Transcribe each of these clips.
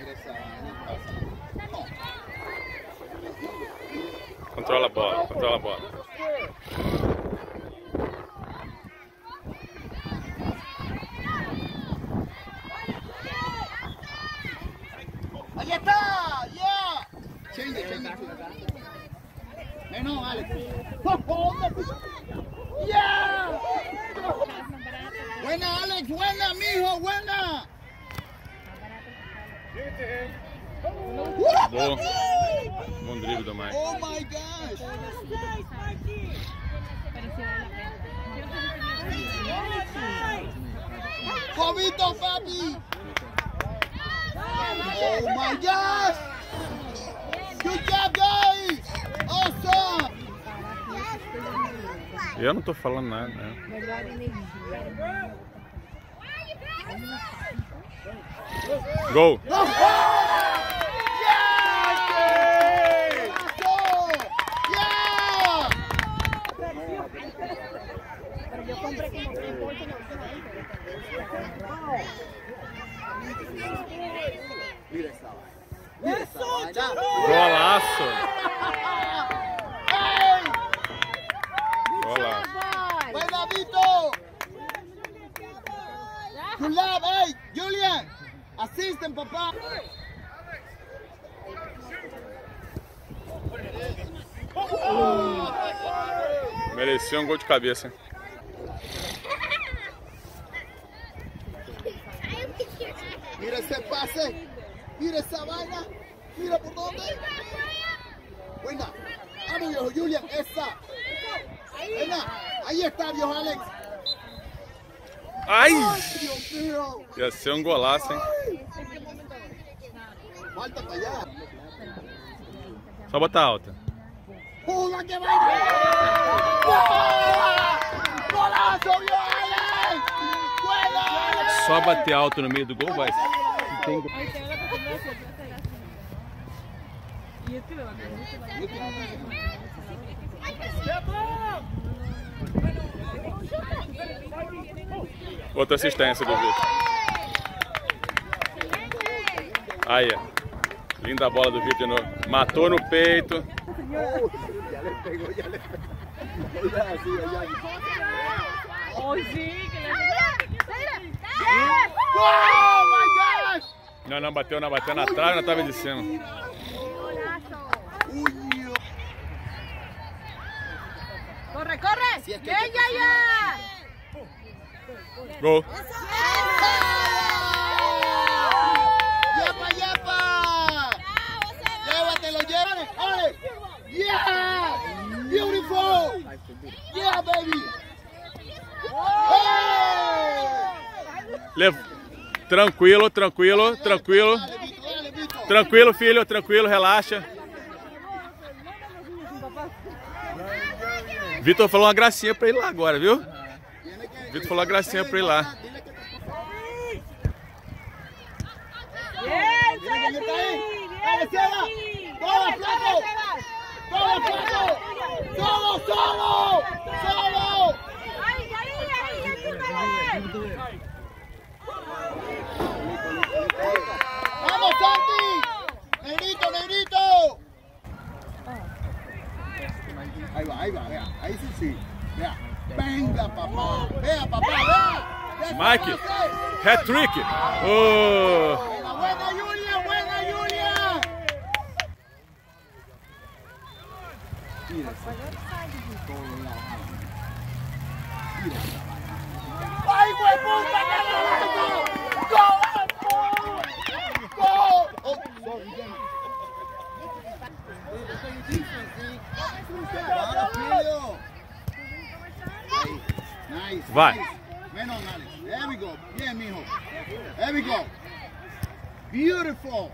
Controla a bola, controla a bola. Ahí está, yeah. No, Alex. Yeah. Buena, Alex, buena, mijo, buena. Bom drible do Mike. Oh my gosh. Jovito, papi. Oh my gosh. Good job, guys. Awesome. Eu não tô falando nada, né? Gol! Golaço! Golaço! Vai, Davito! Good job, hey, Julian! Assistem, papá! Merecia um gol de cabeça. Mira ese pase, mira esa vaina, mira por dónde. Buena, vamos viejo Julian, esa. Buena, ahí está viejo Alex. Ai! Dios mío. Ia ser um golaço, hein? Falta para allá. Só botar alta. ¡Pula que va! ¡Golazo, viejo Alex! ¡Buena, Alex! Só bater alto no meio do gol vai. Tem... Outra assistência do Vitor. Aí, linda bola do Vitor de novo. Matou no peito. Ya le pegó, ya le pegó. Ella así, ella. Oh, sí, que Oh my gosh! Não, não bateu na trave, na trave de cima. corre, corre. Si es que ¡Ya, ya, ya! Gol. ¡Yapa, yapa! ¡Llévatelo, llévatelo! ¡Ole! ¡Yeah! ¡Beautiful! ¡Yeah, baby! Levo. Tranquilo, tranquilo, tranquilo. Tranquilo, filho, tranquilo, relaxa. Vitor falou uma gracinha pra ir lá agora, viu? Vitor falou uma gracinha pra ir lá. ¡Solo! ¡Vamos, Santi! ¡Negrito, negrito! Ahí va, vea. Ahí sí. Vea. Venga, papá. Vea, papá, vea. Mike, hat-trick. Oh. Buena, Julia, buena, Julia. ¡Ay, güey, puta! Vai. Menos, Alex. There we go. Bien, mijo. There we go. Beautiful.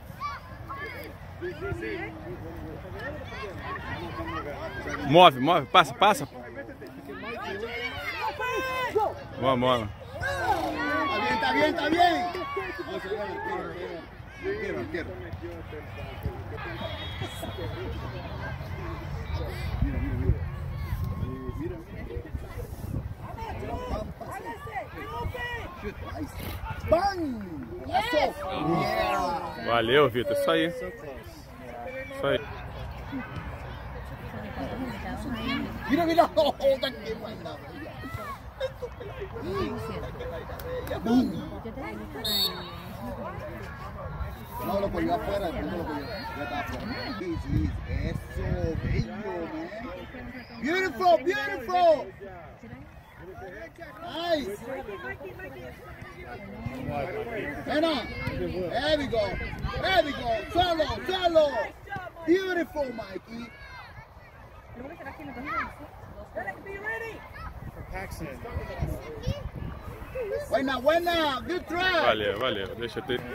Move, move, passa, passa. Vamos. Está bien, está bien. Quiero. Mira. ¡Bang! ¡Eso! Valeu, Vitor. Isso aí. Isso aí. Mira, mira. Oh, qué buena. No, lo cogió afuera, no lo cogió. Ya está afuera. Eso, bello, man. Beautiful, beautiful. Nice. Nena, there we go. There we go. Solo, solo. Beautiful, Mikey. Buena, buena. Good try. Valeu, valeu. Deixa eu ter.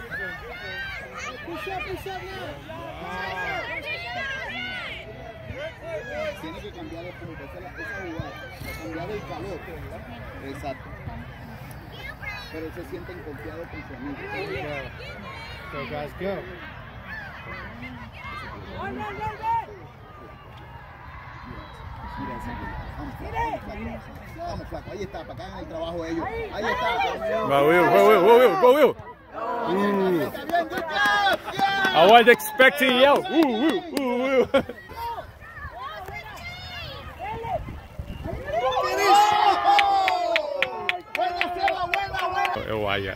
Tiene que cambiar el punto, esa jugada, cambiar el calor. Exacto. Pero se sienten confiados con su amigo. So guys, go. Vamos, flaco, ahí está, para que hagan el trabajo de ellos. Ahí está. Vai, Will, go, Will, go, Will, go, Will. Bien, good job, yeah. I was expecting yell. Will. Buena, Seba, buena, buena. É o Aya.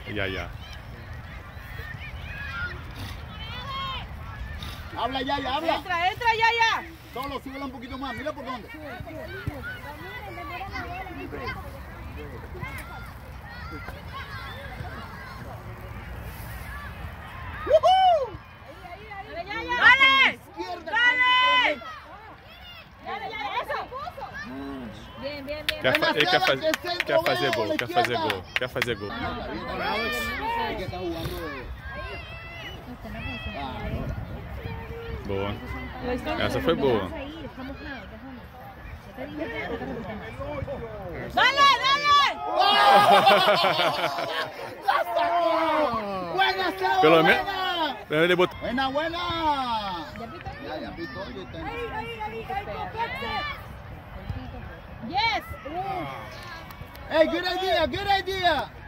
Habla, Yaya, habla. Entra, Yaya. Solo, súbela un poquito más, mira por dónde. ¡Woohoo! Dale. Izquierda, Dale. centro, Eso. Bien. Quer fazer gol. Alex. Es que está jugando. Boa. Essa foi boa. Dale. Buena, Seba, Pelo buena. menos ele botou. Buena. Ya pitó, yo tengo. Yes. Hey, good idea.